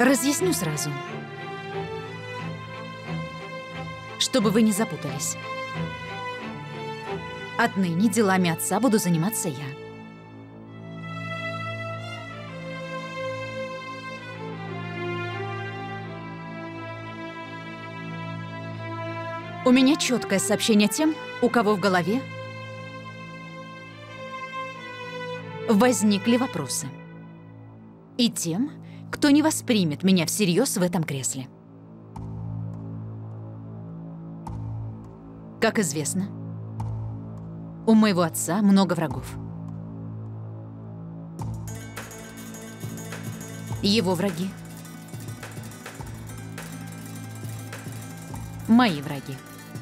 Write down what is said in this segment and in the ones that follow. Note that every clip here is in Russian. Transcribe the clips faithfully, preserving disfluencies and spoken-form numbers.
Разъясню сразу, чтобы вы не запутались. Отныне делами отца буду заниматься я. У меня четкое сообщение тем, у кого в голове возникли вопросы. И тем, кто не воспримет меня всерьез в этом кресле. Как известно, у моего отца много врагов. Его враги – мои враги.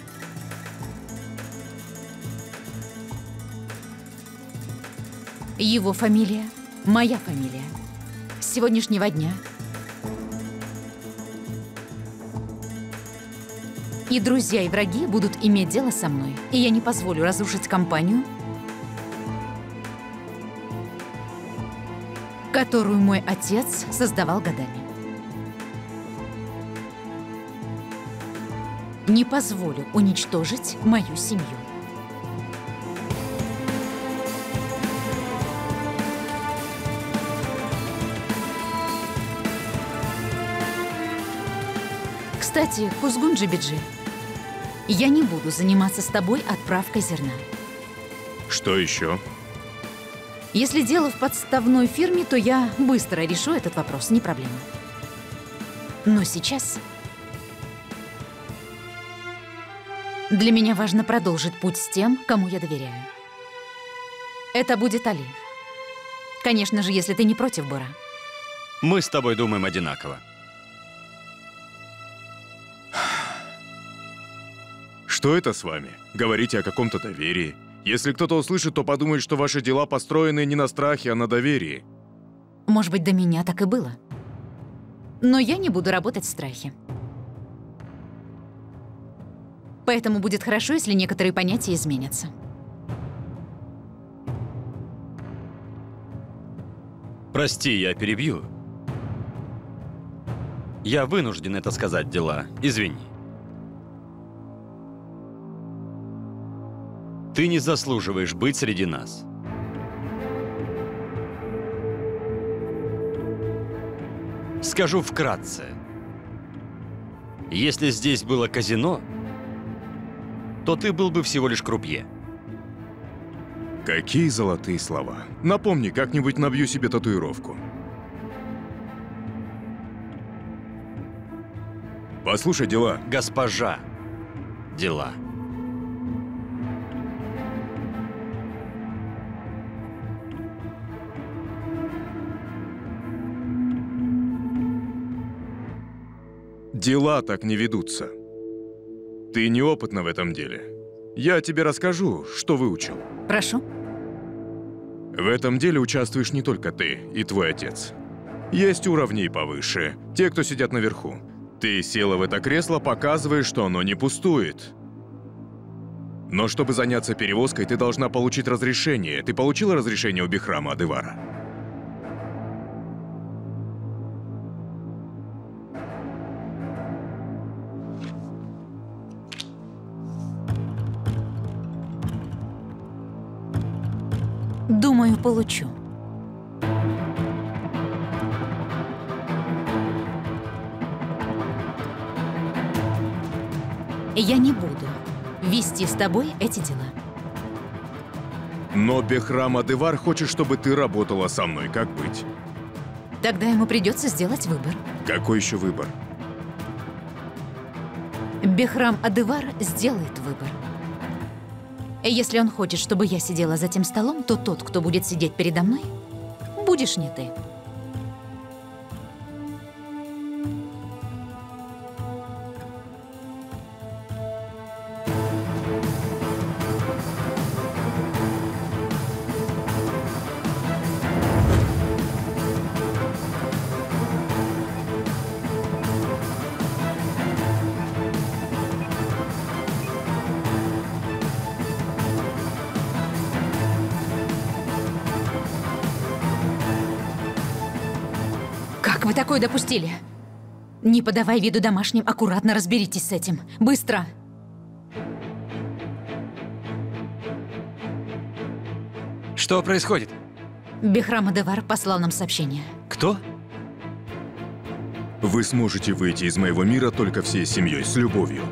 Его фамилия – моя фамилия. С сегодняшнего дня и друзья, и враги будут иметь дело со мной, и я не позволю разрушить компанию, которую мой отец создавал годами. Не позволю уничтожить мою семью. Кстати, Кузгун Джибиджи, я не буду заниматься с тобой отправкой зерна. Что еще? Если дело в подставной фирме, то я быстро решу этот вопрос, не проблема. Но сейчас для меня важно продолжить путь с тем, кому я доверяю. Это будет Али. Конечно же, если ты не против, Бора. Мы с тобой думаем одинаково. Что это с вами? Говорите о каком-то доверии. Если кто-то услышит, то подумает, что ваши дела построены не на страхе, а на доверии. Может быть, до меня так и было. Но я не буду работать в страхе. Поэтому будет хорошо, если некоторые понятия изменятся. Прости, я перебью. Я вынужден это сказать, Дила. Извини. Ты не заслуживаешь быть среди нас. Скажу вкратце. Если здесь было казино, то ты был бы всего лишь крупье. Какие золотые слова. Напомни, как-нибудь набью себе татуировку. Послушай, Дила. Госпожа Дила. Дела так не ведутся. Ты неопытна в этом деле. Я тебе расскажу, что выучил. Прошу. В этом деле участвуешь не только ты и твой отец. Есть уровни повыше, те, кто сидят наверху. Ты села в это кресло, показываешь, что оно не пустует. Но чтобы заняться перевозкой, ты должна получить разрешение. Ты получила разрешение у Бихрама Адывара? Думаю, получу. Я не буду вести с тобой эти дела. Но Бехрам Адывар хочет, чтобы ты работала со мной. Как быть? Тогда ему придется сделать выбор. Какой еще выбор? Бехрам Адывар сделает выбор. Если он хочет, чтобы я сидела за тем столом, то тот, кто будет сидеть передо мной, будешь не ты. Как вы такое допустили? Не подавай виду домашним, аккуратно разберитесь с этим. Быстро! Что происходит? Бихрам Адевар послал нам сообщение. Кто? Вы сможете выйти из моего мира только всей семьей, с любовью.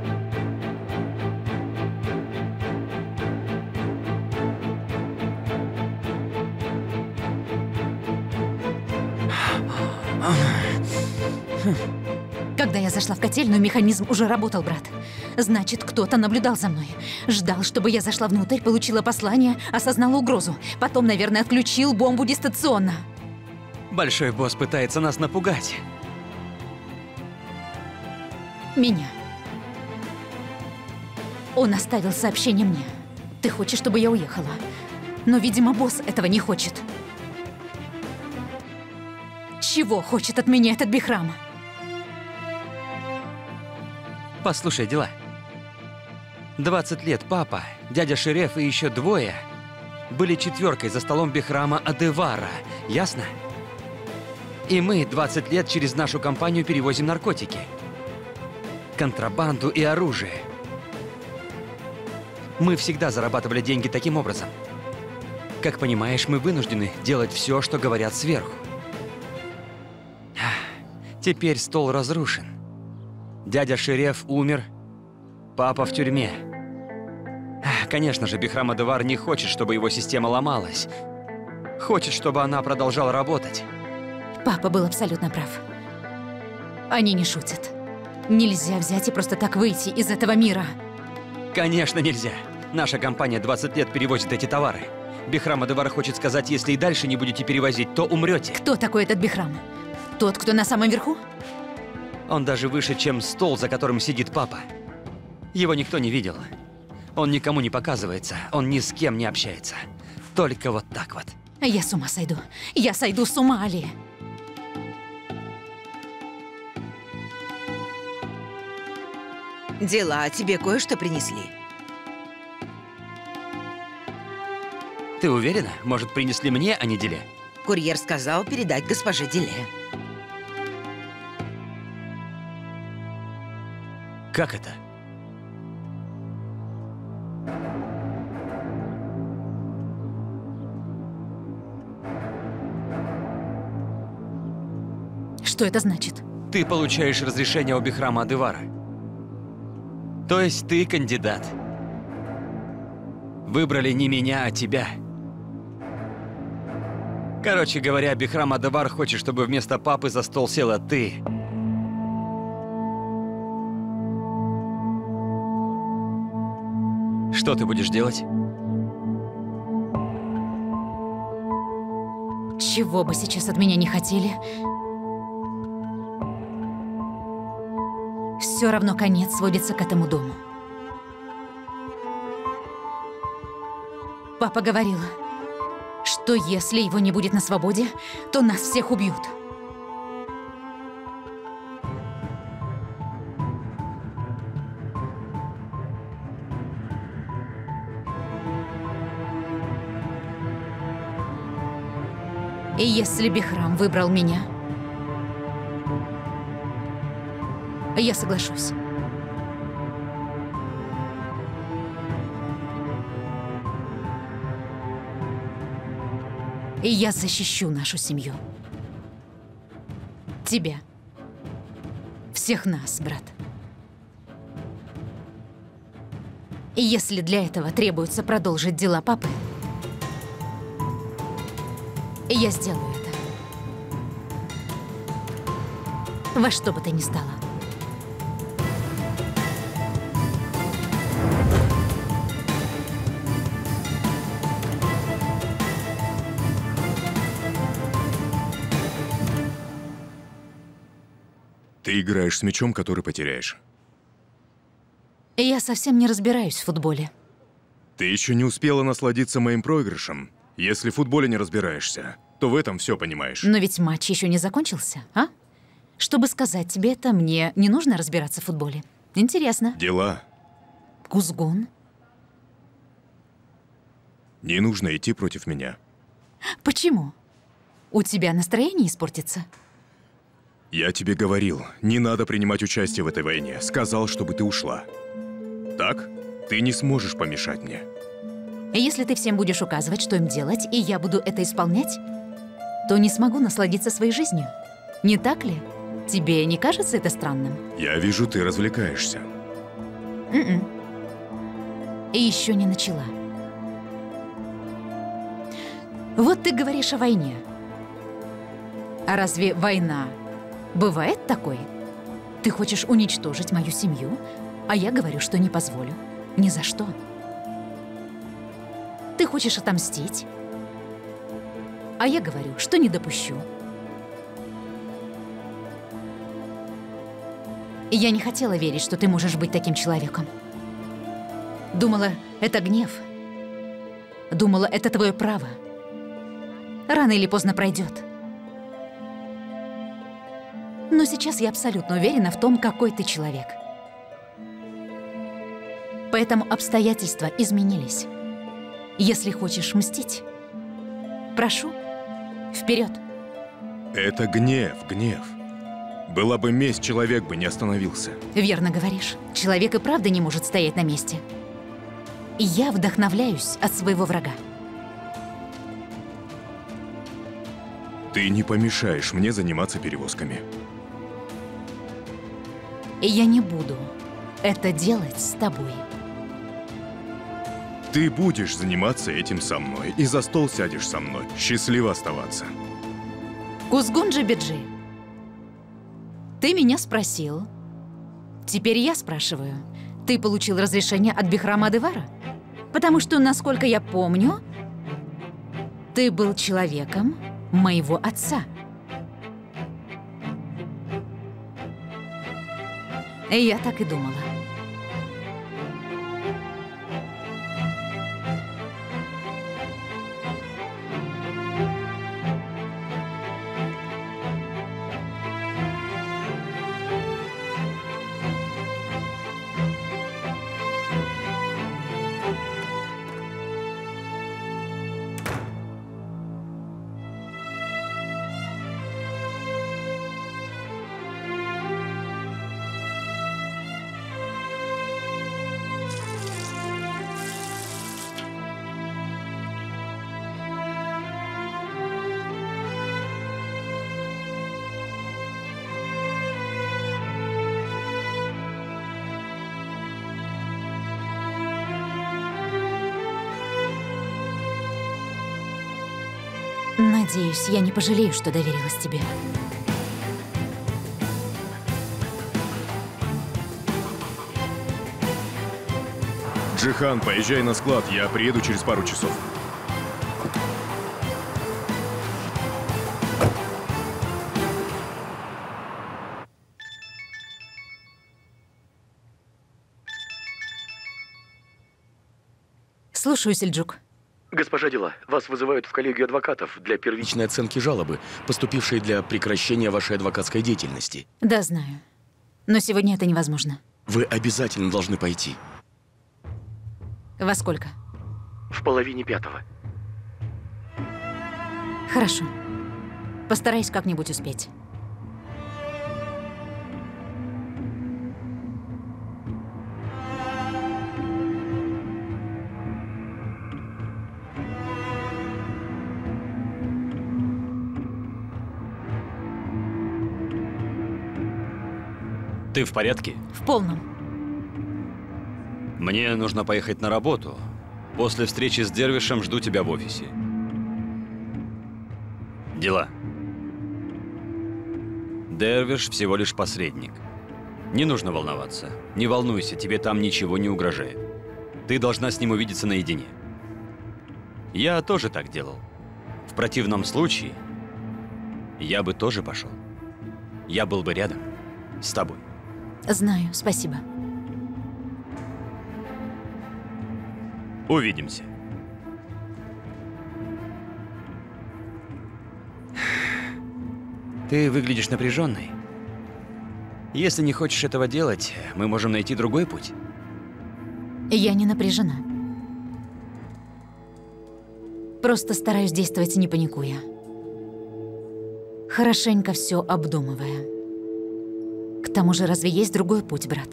Когда я зашла в котельную, механизм уже работал, брат. Значит, кто-то наблюдал за мной. Ждал, чтобы я зашла внутрь, получила послание, осознала угрозу. Потом, наверное, отключил бомбу дистанционно. Большой босс пытается нас напугать. Меня. Он оставил сообщение мне. Ты хочешь, чтобы я уехала? Но, видимо, босс этого не хочет. Чего хочет от меня этот Бихрам? Послушай, дела. двадцать лет папа, дядя Шереф и еще двое были четверкой за столом Бихрама Адевара, ясно? И мы двадцать лет через нашу компанию перевозим наркотики, контрабанду и оружие. Мы всегда зарабатывали деньги таким образом. Как понимаешь, мы вынуждены делать все, что говорят сверху. Теперь стол разрушен. Дядя Шереф умер, папа в тюрьме. Конечно же, Бихрам Адевар не хочет, чтобы его система ломалась. Хочет, чтобы она продолжала работать. Папа был абсолютно прав. Они не шутят. Нельзя взять и просто так выйти из этого мира. Конечно, нельзя. Наша компания двадцать лет перевозит эти товары. Бихрам Адевар хочет сказать, если и дальше не будете перевозить, то умрете. Кто такой этот Бихрам? Тот, кто на самом верху? Он даже выше, чем стол, за которым сидит папа. Его никто не видел. Он никому не показывается, он ни с кем не общается. Только вот так вот. Я с ума сойду. Я сойду с ума, Али. Дела, тебе кое-что принесли. Ты уверена? Может, принесли мне, а не Диле? Курьер сказал передать госпоже Диле. Как это? Что это значит? Ты получаешь разрешение у Бихрама Адевара. То есть ты кандидат. Выбрали не меня, а тебя. Короче говоря, Бихрам Адевар хочет, чтобы вместо папы за стол села ты. Что ты будешь делать? Чего бы сейчас от меня не хотели, все равно конец сводится к этому дому. Папа говорила, что если его не будет на свободе, то нас всех убьют. И если Бихрам выбрал меня, я соглашусь. И я защищу нашу семью. Тебя. Всех нас, брат. И если для этого требуется продолжить дела папы, я сделаю это. Во что бы то ни стало. Ты играешь с мячом, который потеряешь. Я совсем не разбираюсь в футболе. Ты еще не успела насладиться моим проигрышем. Если в футболе не разбираешься, то в этом все понимаешь. Но ведь матч еще не закончился, а? Чтобы сказать тебе это, мне не нужно разбираться в футболе. Интересно. Дела. Кузгун? Не нужно идти против меня. Почему? У тебя настроение испортится? Я тебе говорил, не надо принимать участие в этой войне. Сказал, чтобы ты ушла. Так? Ты не сможешь помешать мне. Если ты всем будешь указывать, что им делать, и я буду это исполнять, то не смогу насладиться своей жизнью. Не так ли? Тебе не кажется это странным? Я вижу, ты развлекаешься. М-м. И еще не начала. Вот ты говоришь о войне. А разве война бывает такой? Ты хочешь уничтожить мою семью, а я говорю, что не позволю. Ни за что. Ты хочешь отомстить, а я говорю, что не допущу. И я не хотела верить, что ты можешь быть таким человеком. Думала, это гнев. Думала, это твое право. Рано или поздно пройдет. Но сейчас я абсолютно уверена в том, какой ты человек. Поэтому обстоятельства изменились. Если хочешь мстить, прошу, вперед. Это гнев, гнев. Была бы месть, человек бы не остановился. Верно говоришь. Человек и правда не может стоять на месте. И я вдохновляюсь от своего врага. Ты не помешаешь мне заниматься перевозками. И я не буду это делать с тобой. Ты будешь заниматься этим со мной, и за стол сядешь со мной. Счастливо оставаться. Кузгун Джибиджи, ты меня спросил. Теперь я спрашиваю. Ты получил разрешение от Бихрама Адевара? Потому что, насколько я помню, ты был человеком моего отца. И я так и думала. Надеюсь, я не пожалею, что доверилась тебе. Джихан, поезжай на склад, я приеду через пару часов. Слушаю, Сельджук. Госпожа Дила, вас вызывают в коллегию адвокатов для первичной оценки жалобы, поступившей для прекращения вашей адвокатской деятельности. Да, знаю. Но сегодня это невозможно. Вы обязательно должны пойти. Во сколько? В половине пятого. Хорошо. Постараюсь как-нибудь успеть. Ты в порядке? В полном. Мне нужно поехать на работу. После встречи с Дервишем жду тебя в офисе. Дела. Дервиш всего лишь посредник. Не нужно волноваться. Не волнуйся, тебе там ничего не угрожает. Ты должна с ним увидеться наедине. Я тоже так делал. В противном случае я бы тоже пошел. Я был бы рядом с тобой. Знаю, спасибо. Увидимся. Ты выглядишь напряженной. Если не хочешь этого делать, мы можем найти другой путь. Я не напряжена. Просто стараюсь действовать, не паникуя. Хорошенько все обдумывая. К тому же, разве есть другой путь, брат?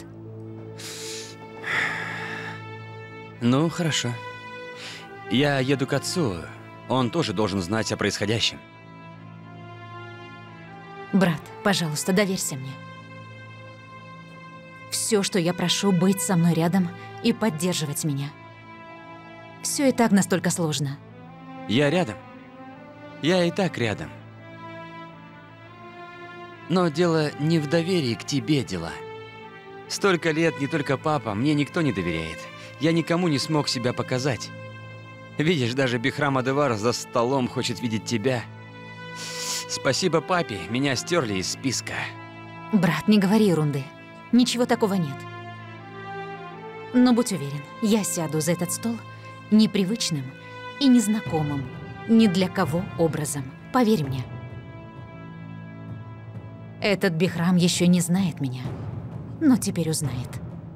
Ну, хорошо. Я еду к отцу. Он тоже должен знать о происходящем. Брат, пожалуйста, доверься мне. Все, что я прошу, быть со мной рядом и поддерживать меня. Все и так настолько сложно. Я рядом. Я и так рядом. Но дело не в доверии к тебе, дела. Столько лет не только папа, мне никто не доверяет. Я никому не смог себя показать. Видишь, даже Бихрам Адевар за столом хочет видеть тебя. Спасибо папе, меня стерли из списка. Брат, не говори ерунды. Ничего такого нет. Но будь уверен, я сяду за этот стол непривычным и незнакомым ни для кого образом. Поверь мне. Этот Бихрам еще не знает меня, но теперь узнает.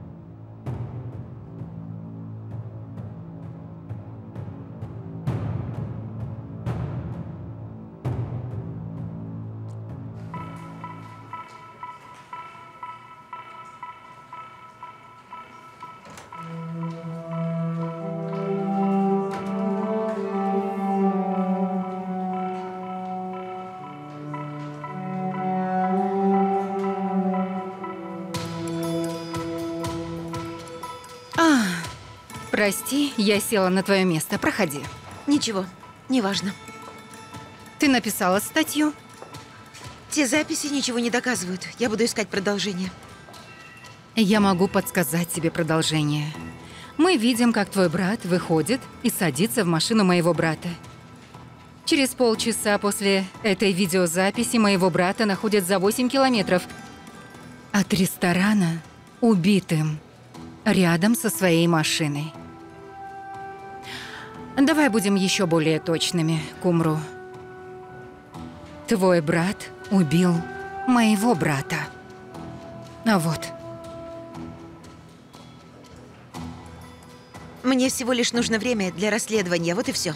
Прости, я села на твое место. Проходи. Ничего, неважно. Ты написала статью? Те записи ничего не доказывают. Я буду искать продолжение. Я могу подсказать тебе продолжение. Мы видим, как твой брат выходит и садится в машину моего брата. Через полчаса после этой видеозаписи моего брата находят за восемь километров от ресторана убитым рядом со своей машиной. Давай будем еще более точными, Кумру. Твой брат убил моего брата. А вот. Мне всего лишь нужно время для расследования, вот и все.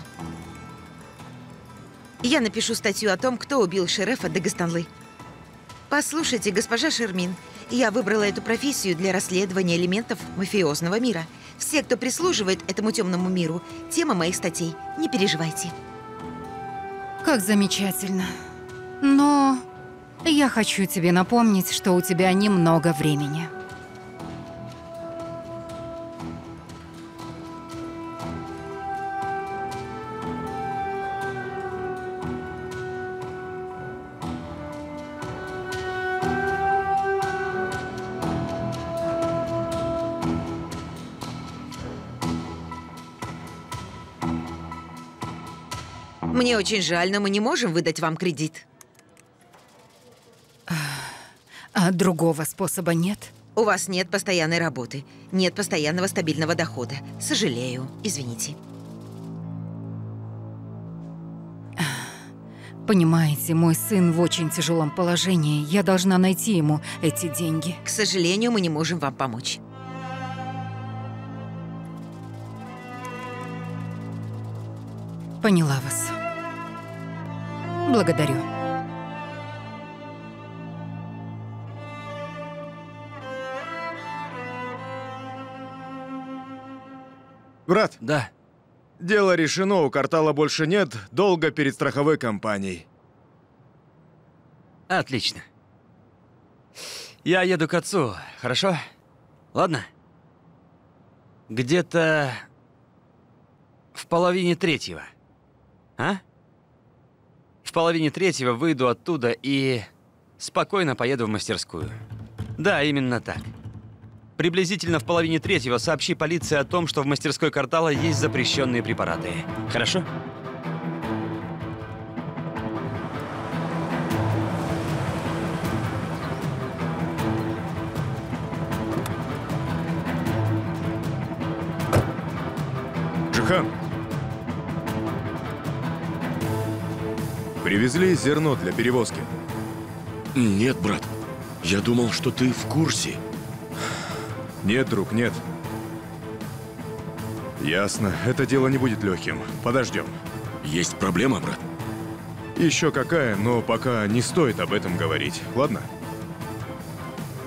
Я напишу статью о том, кто убил шерефа Дагестанлы. Послушайте, госпожа Шермин, я выбрала эту профессию для расследования элементов мафиозного мира. Все, кто прислуживает этому темному миру, тема моих статей. Не переживайте. Как замечательно. Но я хочу тебе напомнить, что у тебя немного времени. Мне очень жаль, но мы не можем выдать вам кредит. А другого способа нет? У вас нет постоянной работы, нет постоянного стабильного дохода. Сожалею, извините. Понимаете, мой сын в очень тяжелом положении. Я должна найти ему эти деньги. К сожалению, мы не можем вам помочь. Поняла вас. Благодарю. Брат, Да. дело решено, у квартала больше нет долга перед страховой компанией. Отлично. Я еду к отцу, хорошо? Ладно? Где-то в половине третьего. А? В половине третьего выйду оттуда и спокойно поеду в мастерскую. Да, именно так. Приблизительно в половине третьего сообщи полиции о том, что в мастерской квартала есть запрещенные препараты. Хорошо? Джихан! Привезли зерно для перевозки. Нет, брат. Я думал, что ты в курсе. Нет, друг, нет. Ясно. Это дело не будет легким. Подождем. Есть проблема, брат? Еще какая, но пока не стоит об этом говорить. Ладно?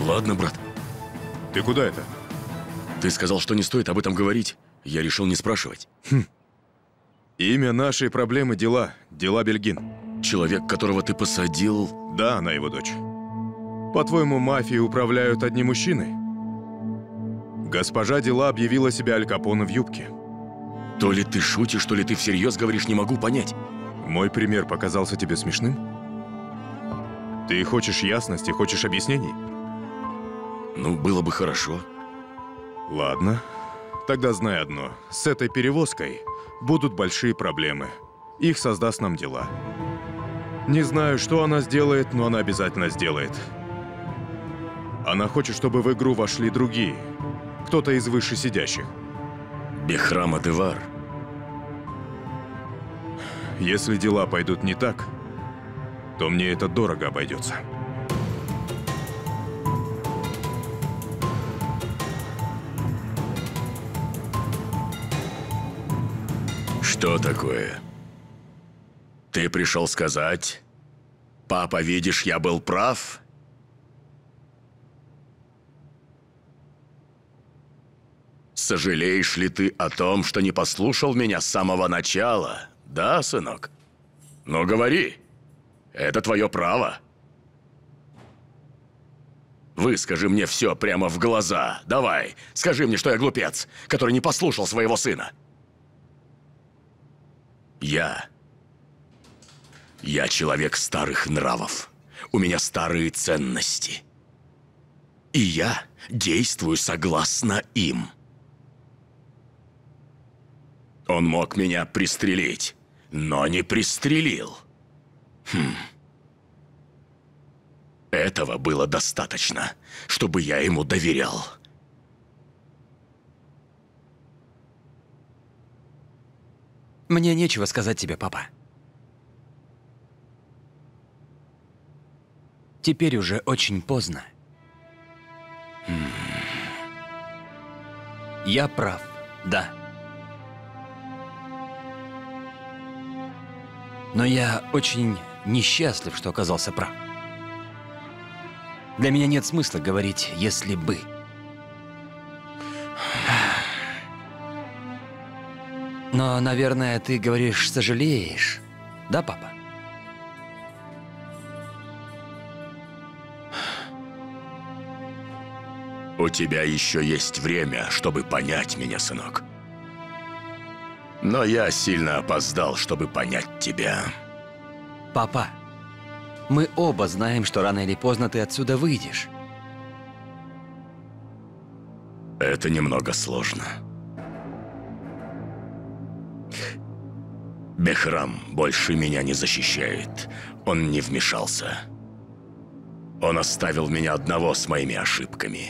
Ладно, брат. Ты куда это? Ты сказал, что не стоит об этом говорить. Я решил не спрашивать. Хм. Имя нашей проблемы – дела. Дела Бельгин. Человек, которого ты посадил... Да, она его дочь. По-твоему, мафией управляют одни мужчины? Госпожа Дела объявила себя Аль Капоне в юбке. То ли ты шутишь, то ли ты всерьез говоришь, не могу понять. Мой пример показался тебе смешным? Ты хочешь ясности, хочешь объяснений? Ну, было бы хорошо. Ладно. Тогда знай одно. С этой перевозкой будут большие проблемы. Их создаст нам Дела. Не знаю, что она сделает, но она обязательно сделает. Она хочет, чтобы в игру вошли другие. Кто-то из вышесидящих. Бехрам Адевар. Если дела пойдут не так, то мне это дорого обойдется. Что такое? Ты пришел сказать? Папа, видишь, я был прав? Сожалеешь ли ты о том, что не послушал меня с самого начала? Да, сынок? Ну, говори. Это твое право. Выскажи мне все прямо в глаза. Давай, скажи мне, что я глупец, который не послушал своего сына. Я... Я человек старых нравов. У меня старые ценности. И я действую согласно им. Он мог меня пристрелить, но не пристрелил. Хм. Этого было достаточно, чтобы я ему доверял. Мне нечего сказать тебе, папа. Теперь уже очень поздно. Хм. Я прав, да. Но я очень несчастлив, что оказался прав. Для меня нет смысла говорить «если бы». Но, наверное, ты говоришь «сожалеешь». Да, папа? У тебя еще есть время, чтобы понять меня, сынок. Но я сильно опоздал, чтобы понять тебя. Папа, мы оба знаем, что рано или поздно ты отсюда выйдешь. Это немного сложно. Бехрам больше меня не защищает. Он не вмешался. Он оставил меня одного с моими ошибками.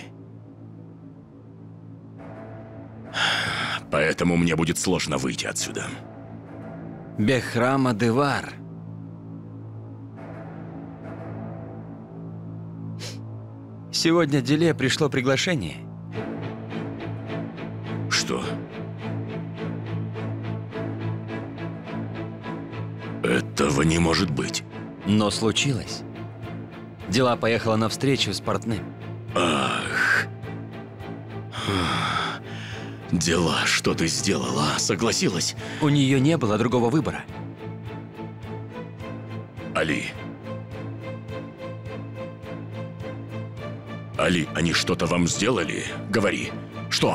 Поэтому мне будет сложно выйти отсюда. Бехрам Адевар. Сегодня Диле пришло приглашение. Что? Этого не может быть. Но случилось. Дела поехала на встречу с портным. Ах. Дела, что ты сделала? Согласилась? У нее не было другого выбора. Али. Али, они что-то вам сделали? Говори. Что?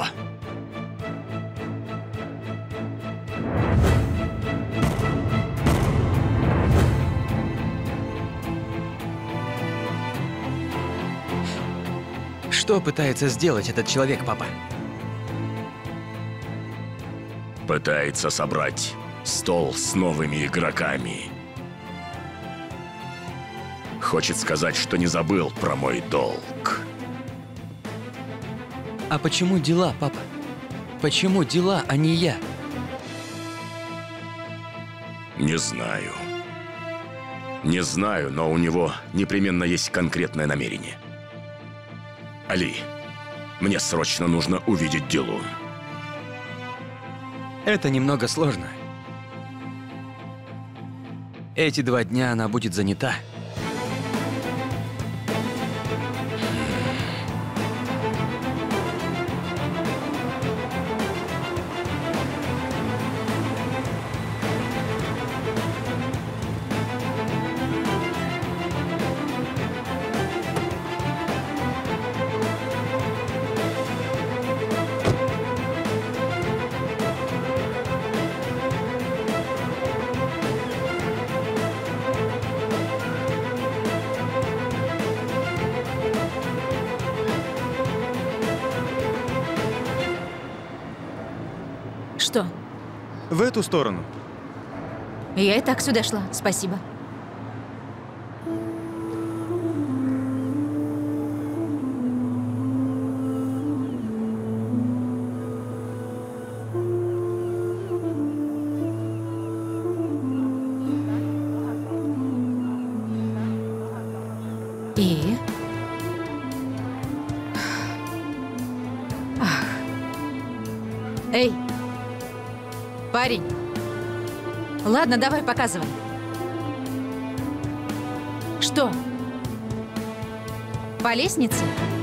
Что пытается сделать этот человек, папа? Пытается собрать стол с новыми игроками. Хочет сказать, что не забыл про мой долг. А почему дела, папа? Почему дела, а не я? Не знаю. Не знаю, но у него непременно есть конкретное намерение. Али, мне срочно нужно увидеть Дилу. Это немного сложно. Эти два дня она будет занята. Что? В эту сторону. Я и так сюда шла, спасибо. И? Ах. Эй, парень. Ладно, давай, показывай. Что? По лестнице?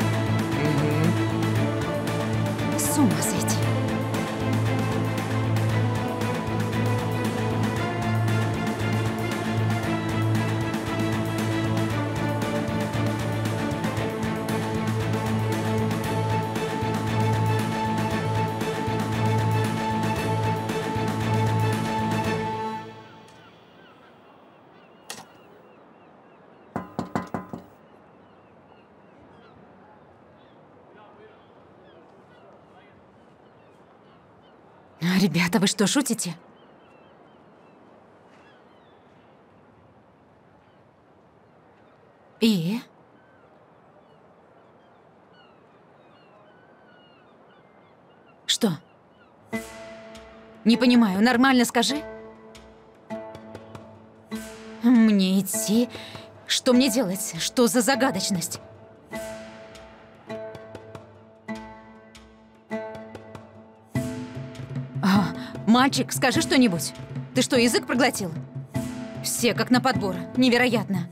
С ума сойти. Ребята, вы что, шутите? И? Что? Не понимаю, нормально скажи. Мне идти? Что мне делать? Что за загадочность? Мальчик, скажи что-нибудь. Ты что, язык проглотил? Все как на подбор. Невероятно.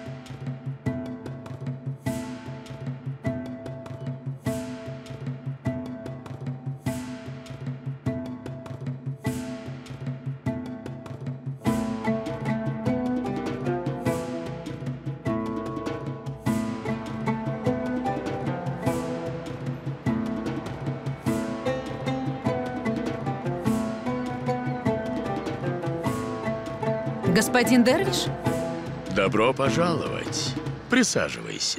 Господин Дервиш? Добро пожаловать. Присаживайся.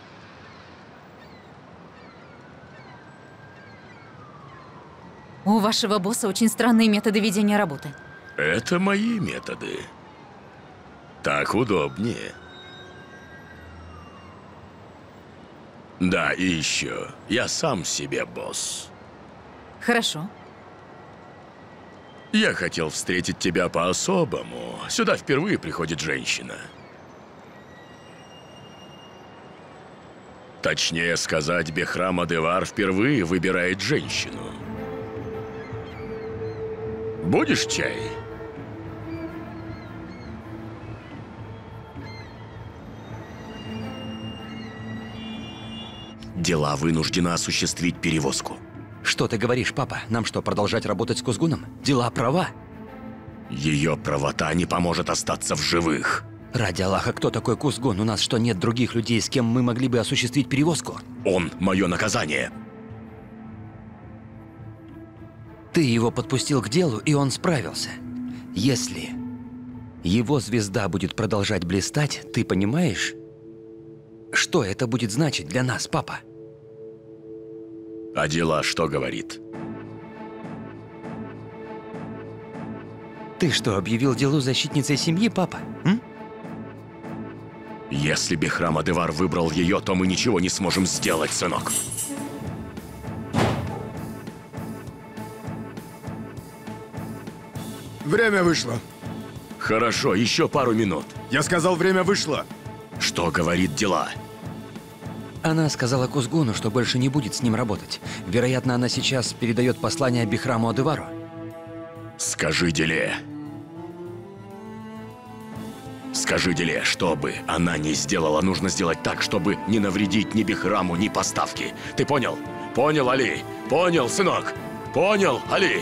У вашего босса очень странные методы ведения работы. Это мои методы. Так удобнее. Да, и еще. Я сам себе босс. Хорошо. Я хотел встретить тебя по-особому. Сюда впервые приходит женщина. Точнее сказать, Бехрам Адевар впервые выбирает женщину. Будешь чай? Дела вынуждена осуществить перевозку. Что ты говоришь, папа? Нам что, продолжать работать с Кузгуном? Дела права. Ее правота не поможет остаться в живых. Ради Аллаха, кто такой Кузгун? У нас что, нет других людей, с кем мы могли бы осуществить перевозку? Он – мое наказание. Ты его подпустил к делу, и он справился. Если его звезда будет продолжать блистать, ты понимаешь, что это будет значить для нас, папа? А дела что говорит? Ты что, объявил Дилу защитницей семьи, папа? М? Если Бехрам Адевар выбрал ее, то мы ничего не сможем сделать, сынок. Время вышло. Хорошо, еще пару минут. Я сказал, время вышло. Что говорит Дила? Она сказала Кузгуну, что больше не будет с ним работать. Вероятно, она сейчас передает послание Бехраму Адевару. Скажи Диле. Скажи Диле, что бы она ни сделала, нужно сделать так, чтобы не навредить ни Бехраму, ни поставке. Ты понял? Понял, Али? Понял, сынок? Понял, Али?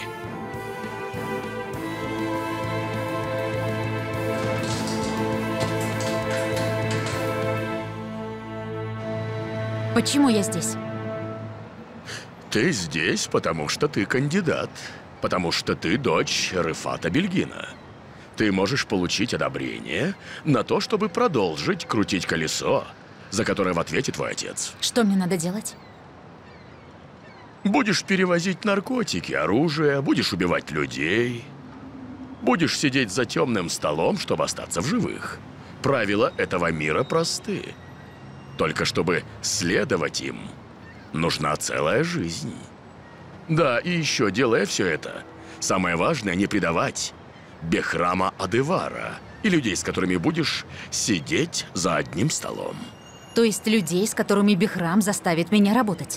Почему я здесь? Ты здесь, потому что ты кандидат. Потому что ты дочь Рифата Бельгина. Ты можешь получить одобрение на то, чтобы продолжить крутить колесо, за которое в ответе твой отец. Что мне надо делать? Будешь перевозить наркотики, оружие, будешь убивать людей. Будешь сидеть за темным столом, чтобы остаться в живых. Правила этого мира просты. Только чтобы следовать им, нужна целая жизнь. Да, и еще, делая все это, самое важное — не предавать Бехрама Адевара и людей, с которыми будешь сидеть за одним столом. То есть людей, с которыми Бехрам заставит меня работать?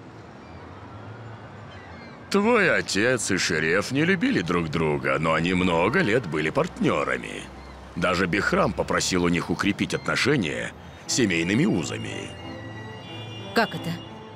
Твой отец и Шереф не любили друг друга, но они много лет были партнерами. Даже Бехрам попросил у них укрепить отношения семейными узами. Как это?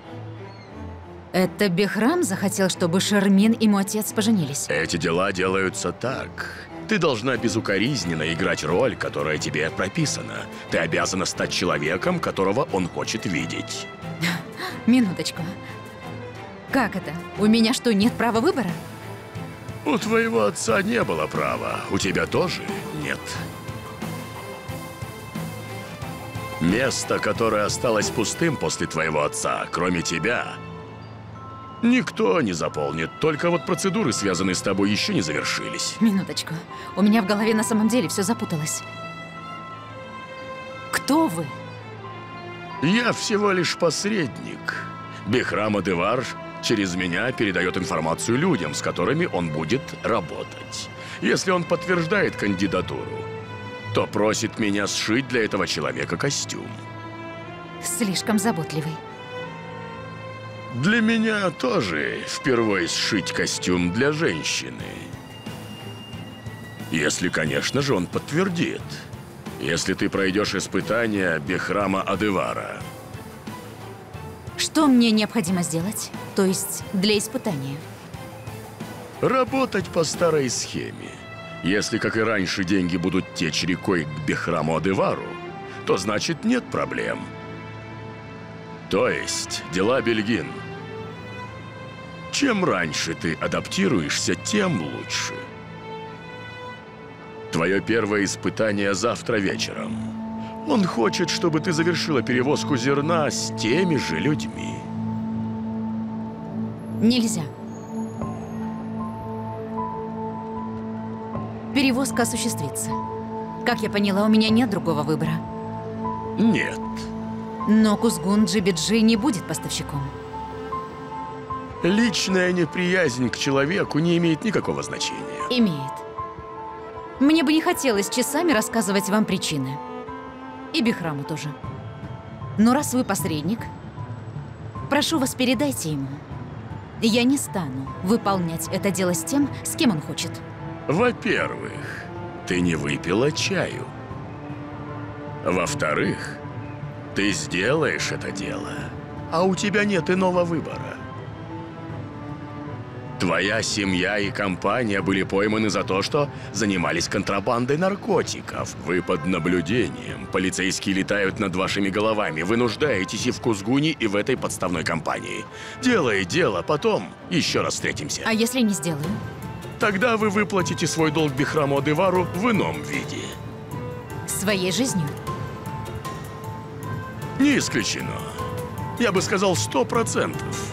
Это Бехрам захотел, чтобы Шермин и мой отец поженились? Эти дела делаются так. Ты должна безукоризненно играть роль, которая тебе прописана. Ты обязана стать человеком, которого он хочет видеть. Минуточку. Как это? У меня что, нет права выбора? У твоего отца не было права. У тебя тоже нет. Место, которое осталось пустым после твоего отца, кроме тебя, никто не заполнит. Только вот процедуры, связанные с тобой, еще не завершились. Минуточку. У меня в голове на самом деле все запуталось. Кто вы? Я всего лишь посредник. Бехрам Адевар через меня передает информацию людям, с которыми он будет работать. Если он подтверждает кандидатуру, то просит меня сшить для этого человека костюм. Слишком заботливый. Для меня тоже впервые сшить костюм для женщины. Если, конечно же, он подтвердит. Если ты пройдешь испытания Бехрама Адевара. Что мне необходимо сделать? То есть для испытания? Работать по старой схеме. Если, как и раньше, деньги будут течь рекой к Бехраму Адевару, то значит нет проблем. То есть, дела Бельгин. Чем раньше ты адаптируешься, тем лучше. Твое первое испытание завтра вечером. Он хочет, чтобы ты завершила перевозку зерна с теми же людьми. Нельзя. Перевозка осуществится. Как я поняла, у меня нет другого выбора. Нет. Но Кузгун Джибиджи не будет поставщиком. Личная неприязнь к человеку не имеет никакого значения. Имеет. Мне бы не хотелось часами рассказывать вам причины. И Бехраму тоже. Но раз вы посредник, прошу вас, передайте ему. Я не стану выполнять это дело с тем, с кем он хочет. Во-первых, ты не выпила чаю. Во-вторых, ты сделаешь это дело, а у тебя нет иного выбора. Твоя семья и компания были пойманы за то, что занимались контрабандой наркотиков. Вы под наблюдением. Полицейские летают над вашими головами. Вы нуждаетесь и в Кузгуне, и в этой подставной компании. Делай дело, потом еще раз встретимся. А если не сделаю? Тогда вы выплатите свой долг Бехраму Адевару в ином виде. Своей жизнью? Не исключено. Я бы сказал, сто процентов.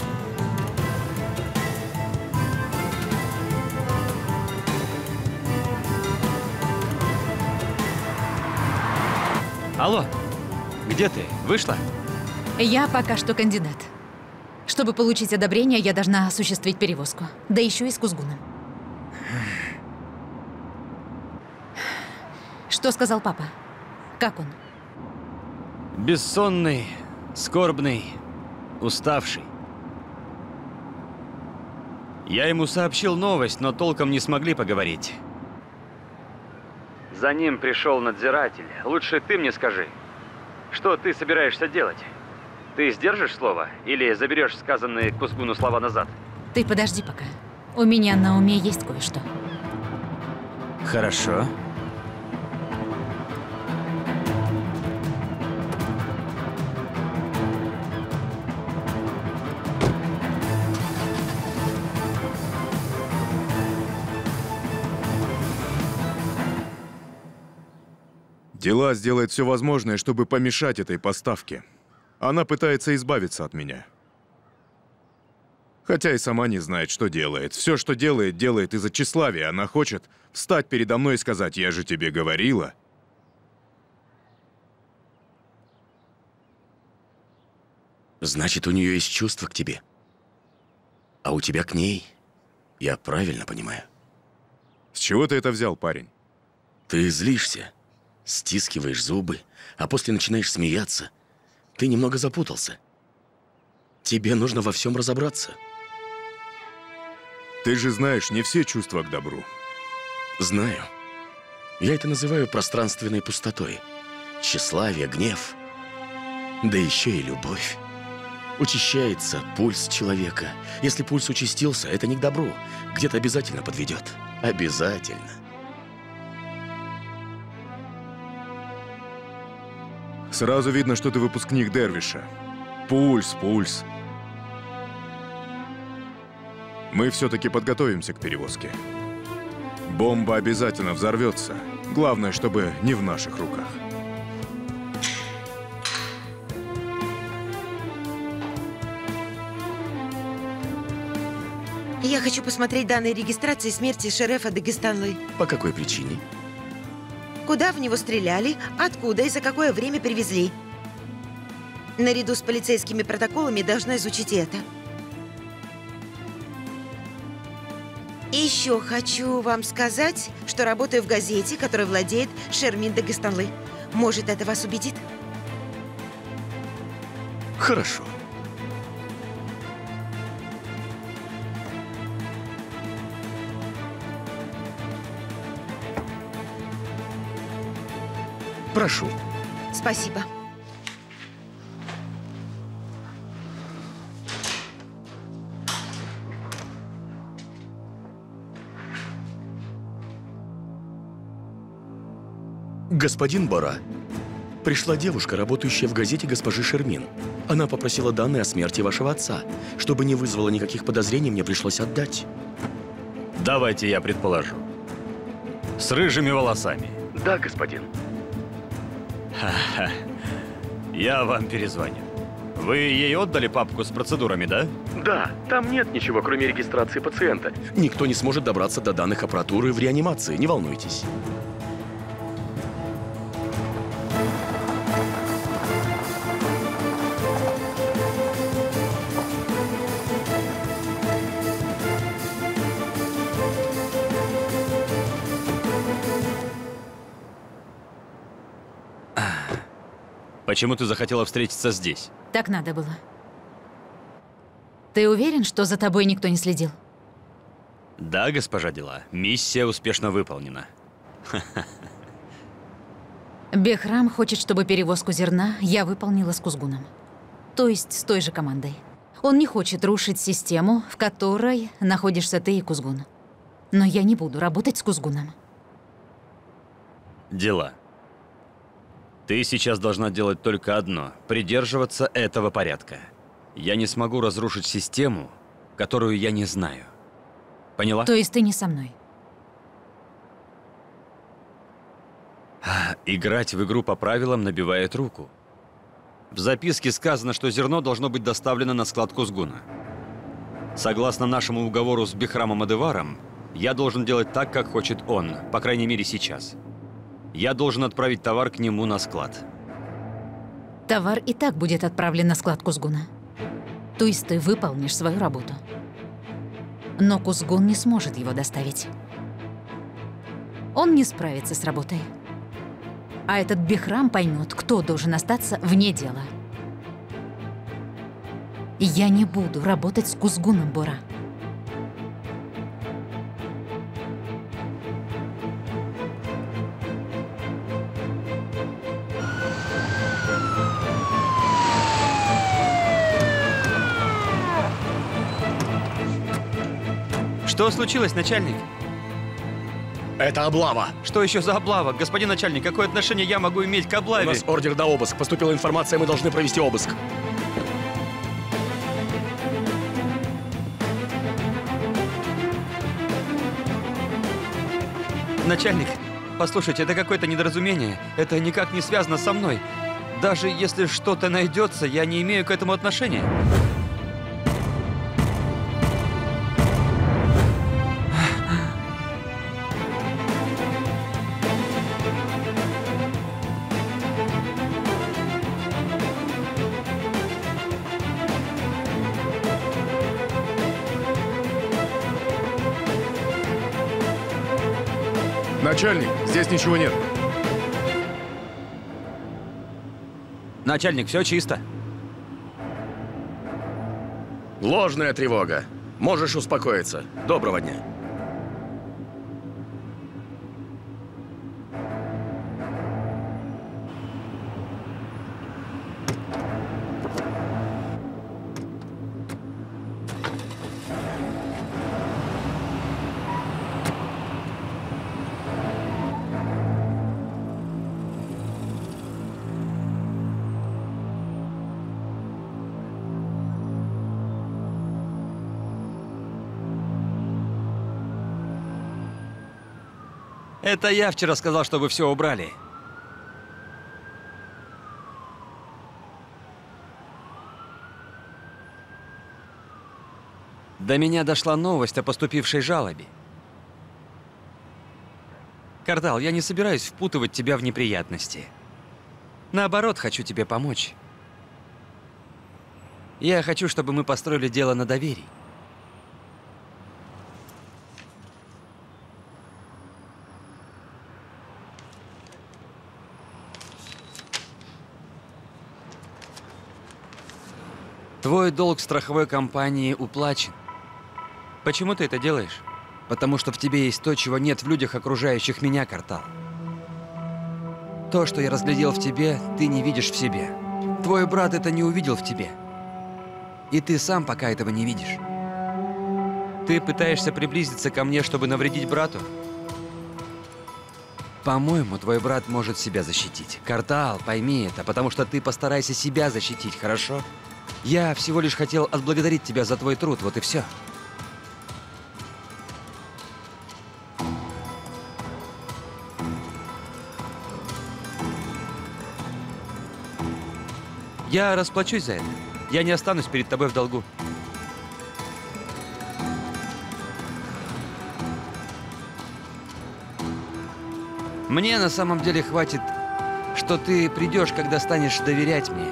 Алло, где ты? Вышла? Я пока что кандидат. Чтобы получить одобрение, я должна осуществить перевозку. Да еще и с Кузгуном. Что сказал папа? Как он? Бессонный, скорбный, уставший. Я ему сообщил новость, но толком не смогли поговорить. За ним пришел надзиратель. Лучше ты мне скажи, что ты собираешься делать? Ты сдержишь слово или заберешь сказанные Кузгуну слова назад? Ты подожди пока. У меня на уме есть кое-что. Хорошо. Дела сделает все возможное, чтобы помешать этой поставке. Она пытается избавиться от меня. Хотя и сама не знает, что делает. Все, что делает, делает из-за тщеславия. Она хочет встать передо мной и сказать: «Я же тебе говорила». Значит, у нее есть чувство к тебе. А у тебя к ней, я правильно понимаю? С чего ты это взял, парень? Ты злишься, стискиваешь зубы, а после начинаешь смеяться. Ты немного запутался. Тебе нужно во всем разобраться. Ты же знаешь, не все чувства к добру. Знаю. Я это называю пространственной пустотой. Тщеславие, гнев. Да еще и любовь. Учащается пульс человека. Если пульс участился, это не к добру. Где-то обязательно подведет. Обязательно. Сразу видно, что ты выпускник Дервиша. Пульс, пульс. Мы все-таки подготовимся к перевозке. Бомба обязательно взорвется. Главное, чтобы не в наших руках. Я хочу посмотреть данные регистрации смерти шерефа Дагестанлы. По какой причине? Куда в него стреляли, откуда и за какое время привезли. Наряду с полицейскими протоколами должна изучить это. И еще хочу вам сказать, что работаю в газете, которой владеет Шермин Дагестанлы. Может, это вас убедит? Хорошо. Прошу. Спасибо. Господин Бора, пришла девушка, работающая в газете госпожи Шермин. Она попросила данные о смерти вашего отца. Чтобы не вызвало никаких подозрений, мне пришлось отдать. Давайте я предположу. С рыжими волосами. Да, господин. Ха-ха. Я вам перезвоню. Вы ей отдали папку с процедурами, да? Да, там нет ничего, кроме регистрации пациента. Никто не сможет добраться до данных аппаратуры в реанимации, не волнуйтесь. Почему ты захотела встретиться здесь? Так надо было. Ты уверен, что за тобой никто не следил? Да, госпожа Дела. Миссия успешно выполнена. Бехрам хочет, чтобы перевозку зерна я выполнила с Кузгуном. То есть с той же командой. Он не хочет рушить систему, в которой находишься ты и Кузгун. Но я не буду работать с Кузгуном. Дела. Ты сейчас должна делать только одно – придерживаться этого порядка. Я не смогу разрушить систему, которую я не знаю. Поняла? То есть ты не со мной? Играть в игру по правилам набивает руку. В записке сказано, что зерно должно быть доставлено на склад Кузгуна. Согласно нашему уговору с Бехрамом Адеваром, я должен делать так, как хочет он, по крайней мере сейчас. Я должен отправить товар к нему на склад. Товар и так будет отправлен на склад Кузгуна. То есть ты выполнишь свою работу. Но Кузгун не сможет его доставить. Он не справится с работой. А этот Бехрам поймет, кто должен остаться вне дела. Я не буду работать с Кузгуном, Бора. Что случилось, начальник? Это облава. Что еще за облава? Господин начальник, какое отношение я могу иметь к облаве? У нас ордер на обыск. Поступила информация, мы должны провести обыск. Начальник, послушайте, это какое-то недоразумение. Это никак не связано со мной. Даже если что-то найдется, я не имею к этому отношения. Начальник, здесь ничего нет. Начальник, все чисто. Ложная тревога. Можешь успокоиться. Доброго дня. Это я вчера сказал, чтобы все убрали. До меня дошла новость о поступившей жалобе. Кардал, я не собираюсь впутывать тебя в неприятности. Наоборот, хочу тебе помочь. Я хочу, чтобы мы построили дело на доверии. Твой долг страховой компании уплачен. Почему ты это делаешь? Потому что в тебе есть то, чего нет в людях, окружающих меня, Картал. То, что я разглядел в тебе, ты не видишь в себе. Твой брат это не увидел в тебе. И ты сам пока этого не видишь. Ты пытаешься приблизиться ко мне, чтобы навредить брату? По-моему, твой брат может себя защитить. Картал, пойми это, потому что ты постарайся себя защитить, хорошо? Я всего лишь хотел отблагодарить тебя за твой труд, вот и все. Я расплачусь за это. Я не останусь перед тобой в долгу. Мне на самом деле хватит, что ты придешь, когда станешь доверять мне.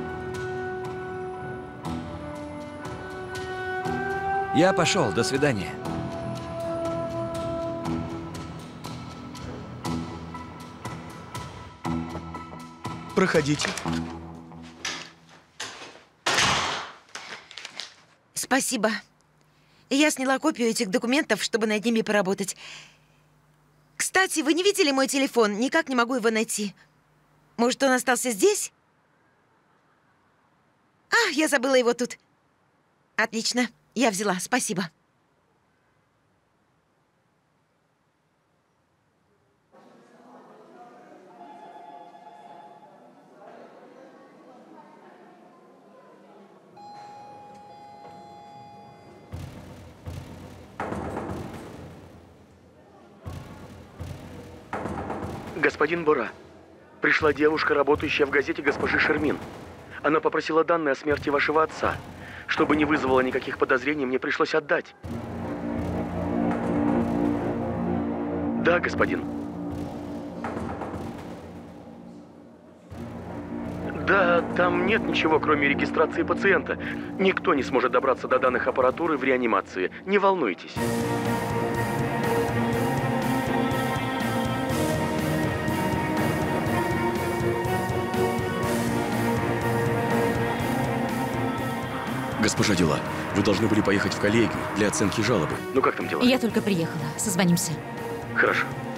Я пошел, до свидания. Проходите. Спасибо. Я сняла копию этих документов, чтобы над ними поработать. Кстати, вы не видели мой телефон? Никак не могу его найти. Может, он остался здесь? А, я забыла его тут. Отлично. Я взяла. Спасибо. Господин Бора, пришла девушка, работающая в газете госпожи Шермин. Она попросила данные о смерти вашего отца. Чтобы не вызвало никаких подозрений, мне пришлось отдать. Да, господин. Да, там нет ничего, кроме регистрации пациента. Никто не сможет добраться до данных аппаратуры в реанимации. Не волнуйтесь. Госпожа Дела, вы должны были поехать в коллегию для оценки жалобы. Ну как там дела? Я только приехала. Созвонимся. Хорошо.